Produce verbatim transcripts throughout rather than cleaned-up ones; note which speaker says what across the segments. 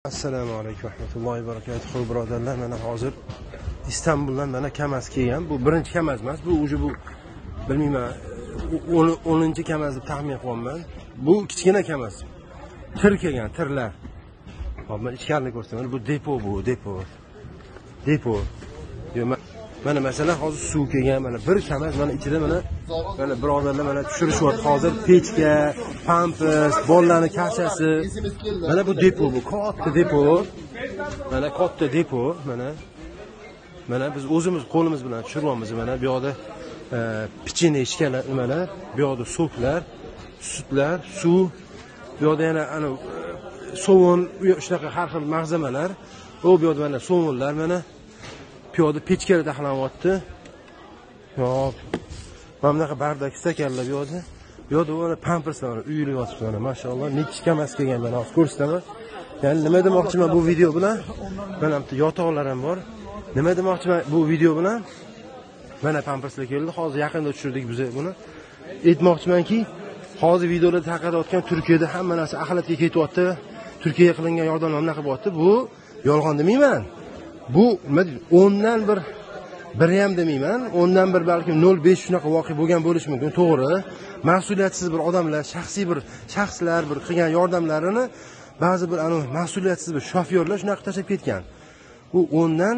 Speaker 1: Assalomu alaykum rahmatullohi va barakatuh birodarlar. Mana hozir Istanbuldan mana Kamaz kelgan. Bu birinchi Kamaz emas, bu o'zi bu bilmayman o'ninchi Kamaz deb taxmin qilyapman. Bu kichkina Kamaz. Tir kelgan, tirlar. Hop, men ichkarini ko'rsataman. Bu depo bu, depo. Depo. Yo, mana masalan hozir suv kelgan, mana bir Kamaz mana ichida mana mana birodarlar mana tushirishyapti. Hozir pechka, pampers, bolalarning kashasi. Mana bu depo bu, katta depo. Mana katta depo, mana mana biz o'zimiz qo'limiz bilan tushiryapmiz. Mana bu yoqda pichini ishkalar, nimalar, bu yoqda soklar, sutlar, suv, bu yoqda yana ana sovun, shunaqa har xil mag'zamalar. O bu yoqda mana sovunlar, mana piyoda pechkalar taxlanyapti. Hop. Mana bunaqa bardak stakanlar bu yoqda. Bu yoqda mana pamperslar uyilib yotibdi mana, maşallah. Necha Kamaz kelgan mana hozir ko'rsataman. Ya'ni nima demoqchiman bu video bilan? Mana bu yotoqlar ham bor. Nima demoqchiman bu video bilan? Mana pamperslar keldi. Hozir yaqinda tushirdik biz buni. Aytmoqchimanki, hozir videoda tarqatayotgan Turkiyada hamma narsa axlatga ketyapti. Turkiyaga qilingan yordamlar nima qilib bo'lyapti? Bu yolg'on demayman. Bu nima deydi? o'ndan bir bir ham demayman. o'ndan bir balkim nol besh shunaqa voqea bo'lgan bo'lishi mumkin, to'g'ri. Mas'uliyatsiz bir odamlar, shaxsiy bir shaxslar bir qilgan yordamlarini ba'zi bir anu mas'uliyatsiz bir shofyorlar shunaqa tashlab ketgan. U o'ndan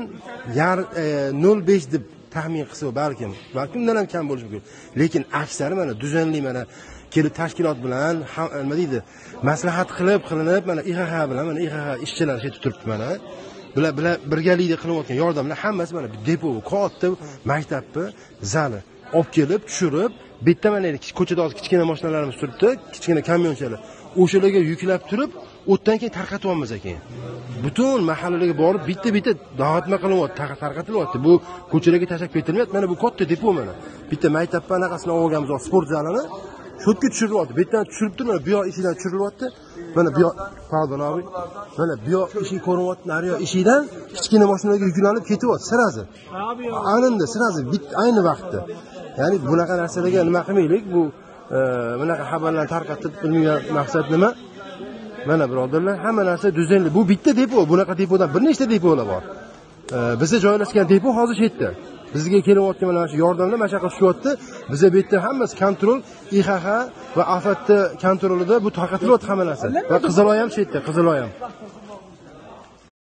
Speaker 1: nol besh deb taxmin qilsa balkim, balkim undan ham kam bo'lishi mumkin. Lekin aksari mana düzenli mana kelib tashkilot bilan nima deydi? Maslahat qilib, qilinib mana I X X bilan mana I X X ishchilar shetib turibdi mana. Bular bilan birgalikda qilayotgan yordamlar hammasi mana bu depo, katta maktabni zali olib kelib, tushirib, bu yerda mana ko'chada hozir kichkina mashinalarimiz turibdi, kichkina kamyonchalar. O'shalarga yuklab turib, o'tdan keyin tarqatyapmiz ekan. Butun mahallalarga borib, bitta-bitta da'vatma qilyapti, tarqatilyapti. Bu ko'chalarga tashlab ketilmayapti. Mana bu katta depo mana. Bitta maktabni anaqasini olganmiz, sport zalini. Sho'tga tushiryapti. Bu yerdan tushirib turib, mana bu yoq eshigidan tushiryapti. Mana bu yoq, pardon abi. Mana bu yoq eshik ko'ryapti, nari yoq eshigidan kichkina mashinalarga yuklanib ketyapti sirazi. Anında sirazi ayni vaqtda. Ya'ni bunaqa narsalarga nima qilmaylik, bu bunaqa xabarlarni tarqatib bilmagan maqsad nima? Mana birodarlar, hamma narsa düzenli. Bu bitta depo, bunaqa depodan bir nechta depolar bor. Bizda joylashgan depo hozir yerda. Bizga kelayotgan mana shu yordamlar mashaqqat tushyapti. Bizga bu yerda hammasi kontrol, I X X va ofatni kontrolida bu tarqatilyapti hamma narsa. Va Qiziloy ham shu yerda, Qiziloy ham.